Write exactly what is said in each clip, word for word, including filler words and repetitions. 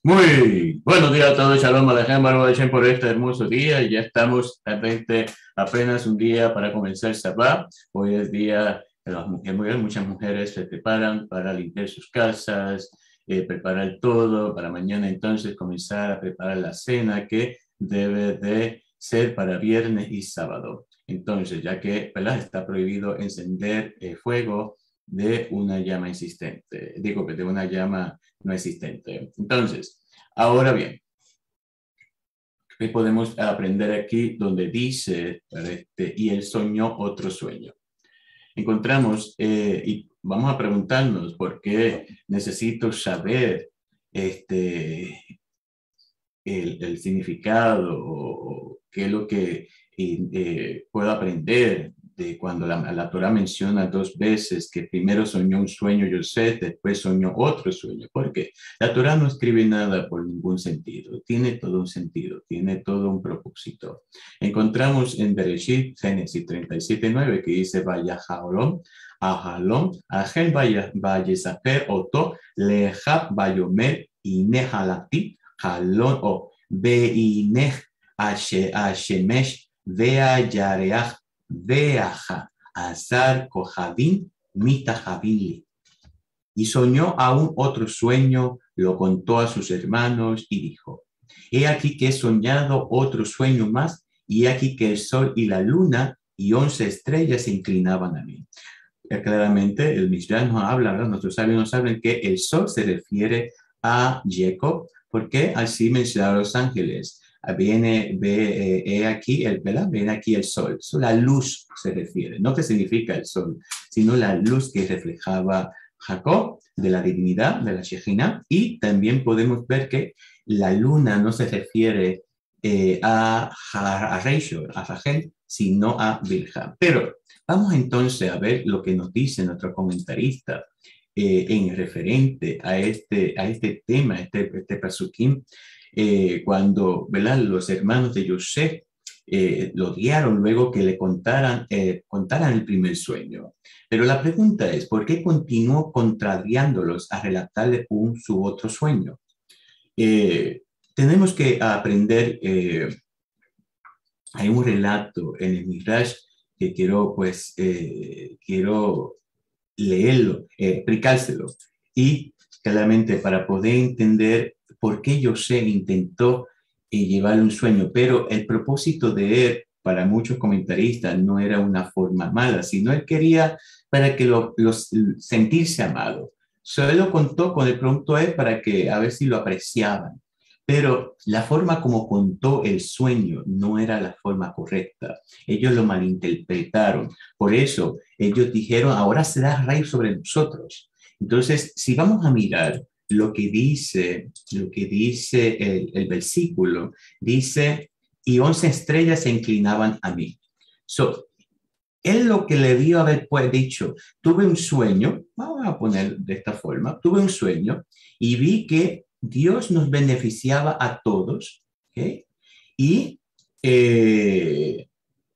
Muy buenos días a todos, Shalom Alejem, Baruch Hashem por este hermoso día. Ya estamos realmente apenas un día para comenzar el Shabbat. Hoy es día de las mujeres, muchas mujeres se preparan para limpiar sus casas, eh, preparar todo para mañana entonces comenzar a preparar la cena que debe de ser para viernes y sábado. Entonces, ya que ¿verdad? Está prohibido encender eh, fuego de una llama insistente, digo, de una llama no existente. Entonces, ahora bien, ¿qué podemos aprender aquí donde dice, este, y él soñó otro sueño? Encontramos, eh, y vamos a preguntarnos por qué necesito saber este, el, el significado o qué es lo que eh, puedo aprender de cuando la, la Torah menciona dos veces que primero soñó un sueño Yosef, después soñó otro sueño. Porque la Torah no escribe nada por ningún sentido, tiene todo un sentido, tiene todo un propósito. Encontramos en Bereshit, Génesis treinta y siete, nueve, que dice, vaya Jaolom, a Jalom, a Gen vaya Saper, Oto, Leja, Bayomer, Inehalati, Jalón o Beinech Ashemesh Vea Yareach Veaja Azar Kohabim Mitahabili. Y soñó aún otro sueño, lo contó a sus hermanos y dijo: He aquí que he soñado otro sueño más, y he aquí que el sol y la luna y once estrellas se inclinaban a mí. Claramente el Mishnah nos habla, ¿verdad? Nuestros sabios nos hablan que el sol se refiere a Jacob, porque así mencionaron los ángeles. Viene, ve, eh, aquí el, ¿verdad? Viene aquí el sol. So, la luz se refiere, no que significa el sol, sino la luz que reflejaba Jacob de la divinidad, de la Shejina. Y también podemos ver que la luna no se refiere eh, a, a, a Rachel, a Rachel, sino a Bilha. Pero vamos entonces a ver lo que nos dice nuestro comentarista eh, en referente a este, a este tema, este, este pasukim, eh, cuando ¿verdad? Los hermanos de Yosef eh, lo odiaron luego que le contaran, eh, contaran el primer sueño. Pero la pregunta es, ¿por qué continuó contrariándolos a relatarle un su otro sueño? Eh, tenemos que aprender, eh, hay un relato en el Midrash que quiero, pues, eh, quiero leerlo, eh, explicárselo. Y claramente para poder entender por qué José intentó eh, llevarle un sueño, pero el propósito de él, para muchos comentaristas, no era una forma mala, sino él quería para que lo, los, sentirse amado. Solo contó con el pronto él para que a ver si lo apreciaban. Pero la forma como contó el sueño no era la forma correcta. Ellos lo malinterpretaron. Por eso ellos dijeron, ahora será rey sobre nosotros. Entonces, si vamos a mirar lo que dice, lo que dice el, el versículo, dice, y once estrellas se inclinaban a mí. So, él lo que le debió haber pues dicho, tuve un sueño, vamos a poner de esta forma, tuve un sueño y vi que Dios nos beneficiaba a todos, ¿okay? Y eh,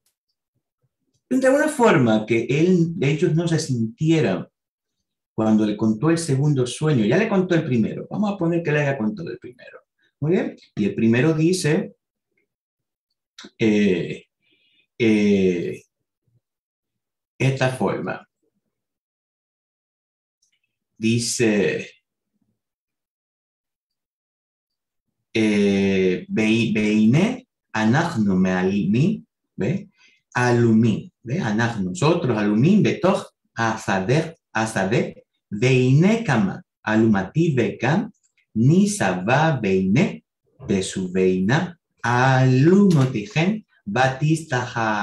de una forma que él, ellos no se sintieran cuando le contó el segundo sueño. Ya le contó el primero, vamos a poner que le haya contado el primero. Muy bien, y el primero dice, eh, eh, esta forma, dice, Beine, anachnu me'alimi, ¿ve? Alumi, ¿ve? Anachnu, nosotros, alumim, betoch, asadeh, asadeh, Beine kama, alumati bekam, ni saba beine, besu beina, alumotigen, batista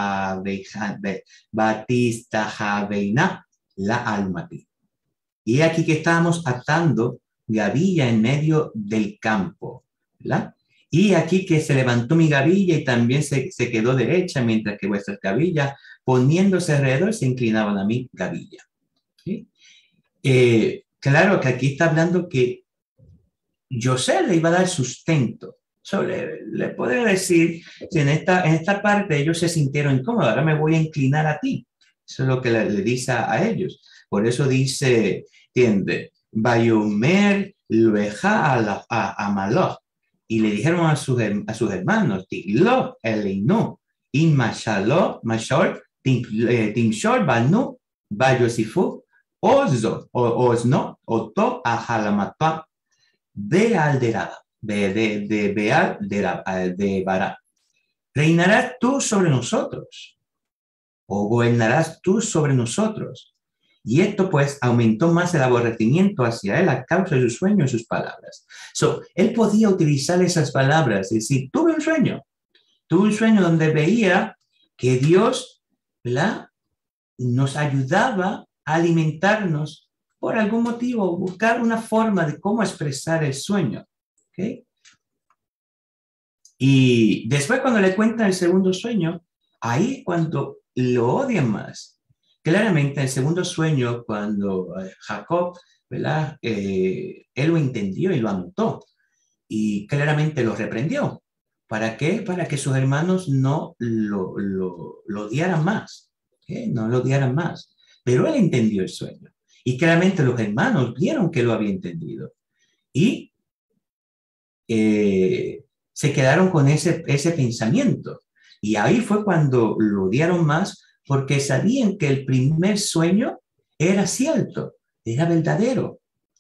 jabeina, la alumati. Y aquí que estábamos atando gavilla en medio del campo, ¿verdad? Y aquí que se levantó mi gavilla y también se, se quedó derecha, mientras que vuestras gavillas, poniéndose alrededor, se inclinaban a mi gavilla. ¿Sí? Eh, claro que aquí está hablando que José le iba a dar sustento. So, le, le puedo decir que en esta, en esta parte ellos se sintieron incómodos, ahora me voy a inclinar a ti. Eso es lo que le, le dice a, a ellos. Por eso dice, entiende, Bayomer Lueja a, la, a, a Malach, y le dijeron a sus, a sus hermanos, Tilo, Eleinu, y Mashalo, Mashor, Timshor, Banu, Bayosifu, Ozo, Ozno, Oto, Ahalamata, Beal de Raba, de, de, de Beal de, Raba, de Bara. ¿Reinarás tú sobre nosotros? ¿O gobernarás tú sobre nosotros? Y esto pues aumentó más el aborrecimiento hacia él a causa de sus sueños y sus palabras. So, él podía utilizar esas palabras, es decir, tuve un sueño, tuve un sueño donde veía que Dios, ¿verdad?, nos ayudaba a alimentarnos por algún motivo, buscar una forma de cómo expresar el sueño. ¿Okay? Y después cuando le cuentan el segundo sueño, ahí cuando lo odian más. Claramente, el segundo sueño, cuando Jacob, ¿verdad?, eh, él lo entendió y lo anotó. Y claramente lo reprendió. ¿Para qué? Para que sus hermanos no lo, lo, lo odiaran más. ¿Okay? No lo odiaran más. Pero él entendió el sueño. Y claramente los hermanos vieron que lo había entendido. Y eh, se quedaron con ese, ese pensamiento. Y ahí fue cuando lo odiaron más, porque sabían que el primer sueño era cierto, era verdadero.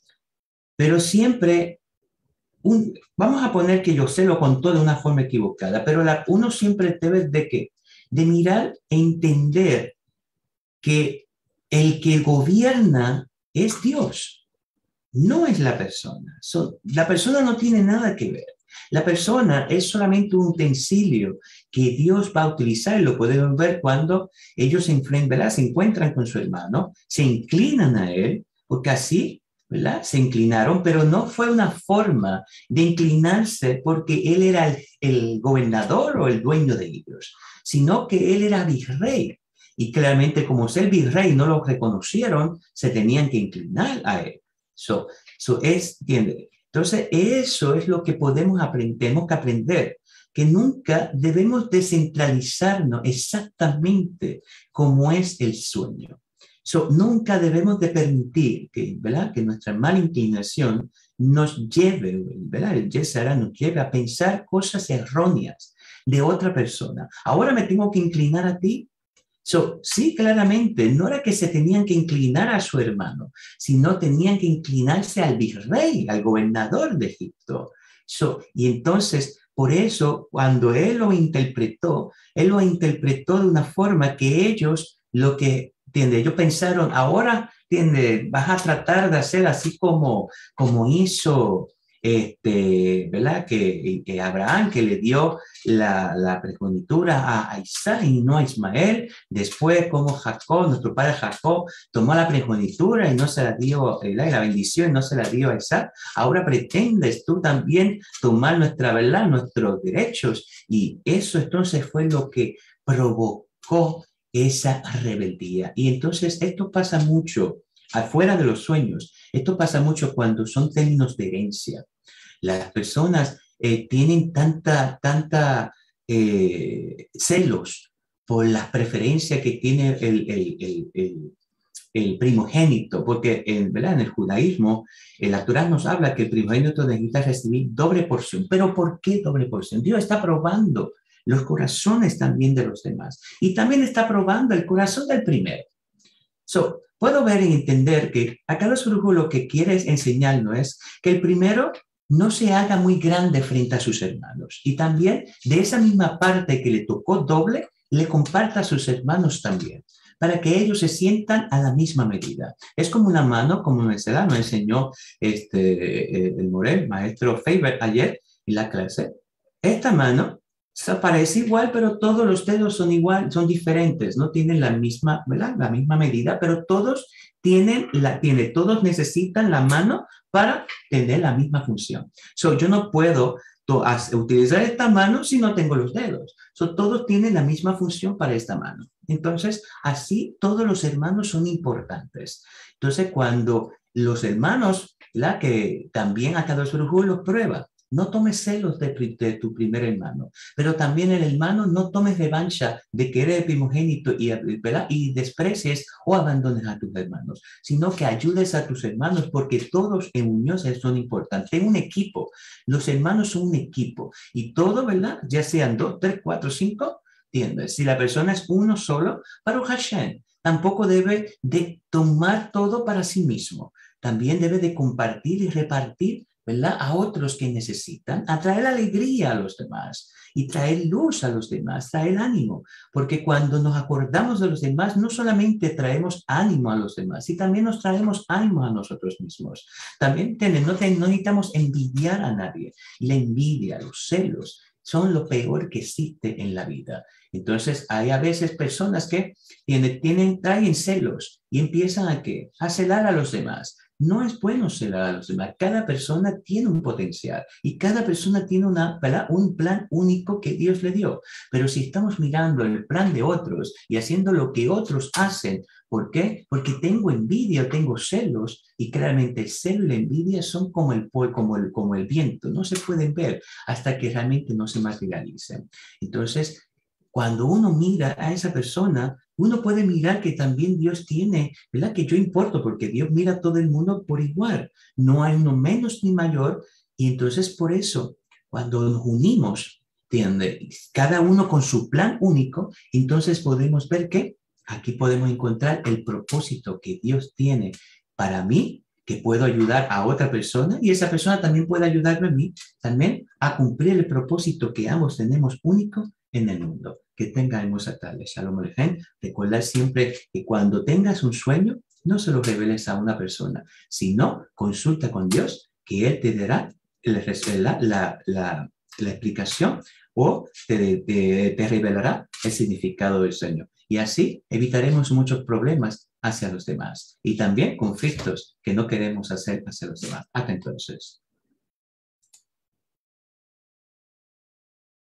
Pero siempre, un, vamos a poner que José lo contó de una forma equivocada, pero la, uno siempre debe de qué? De mirar e entender que el que gobierna es Dios, no es la persona. So, la persona no tiene nada que ver. La persona es solamente un utensilio que Dios va a utilizar, y lo podemos ver cuando ellos se enfrentan, ¿verdad?, se encuentran con su hermano, se inclinan a él, porque así, ¿verdad?, se inclinaron, pero no fue una forma de inclinarse porque él era el, el gobernador o el dueño de ellos, sino que él era virrey. Y claramente, como ser virrey no lo reconocieron, se tenían que inclinar a él. So, so es, ¿entiendes? Entonces, eso es lo que podemos aprender, tenemos que aprender, que nunca debemos descentralizarnos exactamente como es el sueño. So, nunca debemos de permitir que, ¿verdad?, que nuestra mala inclinación nos lleve, ¿verdad?, el Yesara nos lleve a pensar cosas erróneas de otra persona. Ahora me tengo que inclinar a ti. So, sí, claramente, no era que se tenían que inclinar a su hermano, sino tenían que inclinarse al virrey, al gobernador de Egipto. So, y entonces, por eso, cuando él lo interpretó, él lo interpretó de una forma que ellos, lo que, ¿entiendes? Ellos pensaron, ahora, ¿entiendes?, vas a tratar de hacer así como, como hizo... Este, ¿verdad?, que, que Abraham, que le dio la, la primogenitura a, a Isaac y no a Ismael. Después, como Jacob, nuestro padre Jacob, tomó la primogenitura y no se la dio, ¿verdad?, y la bendición y no se la dio a Isaac. Ahora pretendes tú también tomar nuestra verdad, nuestros derechos. Y eso entonces fue lo que provocó esa rebeldía. Y entonces esto pasa mucho afuera de los sueños. Esto pasa mucho cuando son términos de herencia. Las personas eh, tienen tanta, tanta eh, celos por las preferencias que tiene el, el, el, el, el primogénito, porque en, ¿verdad?, en el judaísmo, la Torá nos habla que el primogénito necesita recibir doble porción. ¿Pero por qué doble porción? Dios está probando los corazones también de los demás, y también está probando el corazón del primero. So, puedo ver y entender que acá los brujos lo que quiere enseñarnos es que el primero no se haga muy grande frente a sus hermanos, y también de esa misma parte que le tocó doble, le comparta a sus hermanos también, para que ellos se sientan a la misma medida. Es como una mano, como nos enseñó este, el Morel, maestro Faber, ayer en la clase. Esta mano parece igual, pero todos los dedos son igual, son diferentes, no tienen la misma, ¿verdad?, la misma medida, pero todos tienen la, tiene, todos necesitan la mano para tener la misma función. So, yo no puedo to, as, utilizar esta mano si no tengo los dedos. So, todos tienen la misma función para esta mano. Entonces, así todos los hermanos son importantes. Entonces, cuando los hermanos, ¿verdad?, que también acá los brujos los prueba, no tomes celos de, de tu primer hermano, pero también el hermano no tomes revancha de que eres el primogénito y, ¿verdad? y desprecies o abandones a tus hermanos, sino que ayudes a tus hermanos porque todos en unión son importantes. En un equipo, los hermanos son un equipo y todo, ¿verdad? Ya sean dos, tres, cuatro, cinco, ¿entiendes? Si la persona es uno solo, Baruch Hashem, tampoco debe de tomar todo para sí mismo. También debe de compartir y repartir, ¿verdad? A otros que necesitan, a traer alegría a los demás y traer luz a los demás, traer ánimo. Porque cuando nos acordamos de los demás, no solamente traemos ánimo a los demás, sino también nos traemos ánimo a nosotros mismos. También no, no necesitamos envidiar a nadie. La envidia, los celos, son lo peor que existe en la vida. Entonces, hay a veces personas que tienen, tienen, traen celos y empiezan a, ¿qué? A celar a los demás. No es bueno celar a los demás. Cada persona tiene un potencial y cada persona tiene una, un plan único que Dios le dio. Pero si estamos mirando el plan de otros y haciendo lo que otros hacen, ¿por qué? Porque tengo envidia, tengo celos, y claramente el celo y la envidia son como el, como, el, como el viento, no se pueden ver hasta que realmente no se materialicen. Entonces, cuando uno mira a esa persona, uno puede mirar que también Dios tiene, ¿verdad? Que yo importo, porque Dios mira a todo el mundo por igual. No hay uno menos ni mayor, y entonces por eso, cuando nos unimos, ¿entiendes? Cada uno con su plan único, entonces podemos ver que aquí podemos encontrar el propósito que Dios tiene para mí, que puedo ayudar a otra persona y esa persona también puede ayudarme a mí también a cumplir el propósito que ambos tenemos único en el mundo. Que tenga hermosa tarde. Shalom Aleichem. Recuerda siempre que cuando tengas un sueño, no se lo reveles a una persona, sino consulta con Dios, que Él te dará la, la, la, la explicación o te, te, te revelará el significado del sueño. Y así evitaremos muchos problemas hacia los demás y también conflictos que no queremos hacer hacia los demás. Hasta entonces.